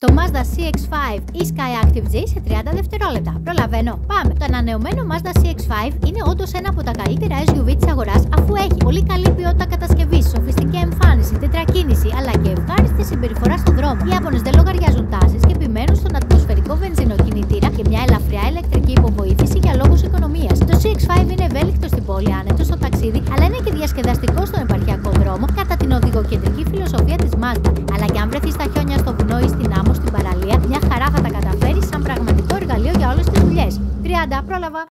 το Mazda CX-5 ή Skyactiv G σε 30 δευτερόλεπτα. Προλαβαίνω. Πάμε! Το ανανεωμένο Mazda CX-5 είναι όντως ένα από τα καλύτερα SUV της αγοράς, αφού έχει πολύ καλή ποιότητα κατασκευής, σοφιστική εμφάνιση, τετρακίνηση αλλά και ευχάριστη συμπεριφορά στον δρόμο. Οι Ιάπωνες δεν λογαριάζουν τάσεις και επιμένουν στον ατμοσφαιρικό βενζινοκινητήρα και μια ελαφριά ηλεκτρική υποβοήθηση για λόγους οικονομίας. Το CX-5 είναι ευέλικτο στην πόλη, άνετο στο ταξίδι, αλλά είναι και διασκεδαστικό στον επαρχιακό δρόμο κατά την οδηγοκεντρική φιλοσοφία της Mazda. Αλλά και αν βρεθεί στα χιόνια, στο βουνό ή στην άμμο στην παραλία, μια χαρά θα τα καταφέρει σαν πραγματικό εργαλείο για όλες τις δουλειές. 30, πρόλαβα!